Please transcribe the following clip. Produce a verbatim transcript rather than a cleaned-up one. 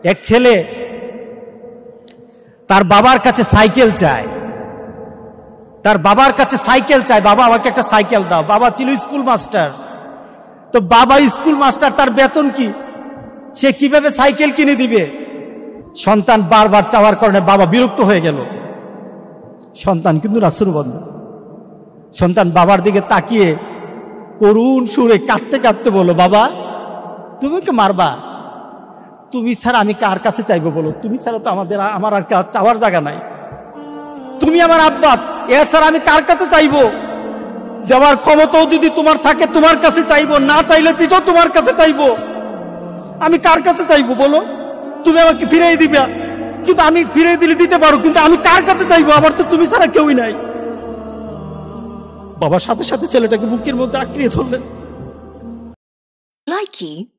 এক ছেলে তার বাবার কাছে সাইকেল চায়, তার বাবার কাছে সাইকেল চায়, বাবা আমাকে একটা সাইকেল দাও। বাবা ছিল স্কুল মাস্টার, তো বাবা স্কুল মাস্টার, তার বেতন কি, সে কিভাবে সাইকেল কিনে দিবে? সন্তান বারবার চাওয়ার কারণে বাবা বিরক্ত হয়ে গেল। সন্তান কিন্তু নাসুরবন্ধ। সন্তান বাবার দিকে তাকিয়ে করুণ সুরে কাঁদতে কাঁদতে বলল, বাবা তুমি কি মারবা? তুমি ছাড়া আমি কার কাছে চাইবো বলো? তুমি ছাড়া তো আমাদের আমার আর চাওয়ার জায়গা নাই। তুমি আমার আব্বা, এছাড়া আমি কার কাছে চাইবো? দেওয়ার ক্ষমতাও যদি তোমার থাকে তোমার কাছে চাইবো, না চাইলে চিঠো তোমার কাছে চাইবো। আমি কার কাছে চাইবো বলো? তুমি আমাকে ফিরিয়ে দিবে, কিন্তু আমি ফিরিয়ে দিলে দিতে পারো, কিন্তু আমি কার কাছে চাইবো? আমার তো তুমি ছাড়া কেউই নাই। বাবার সাথে সাথে ছেলেটাকে বুকের মধ্যে আঁকড়িয়ে ধরলেন। Likey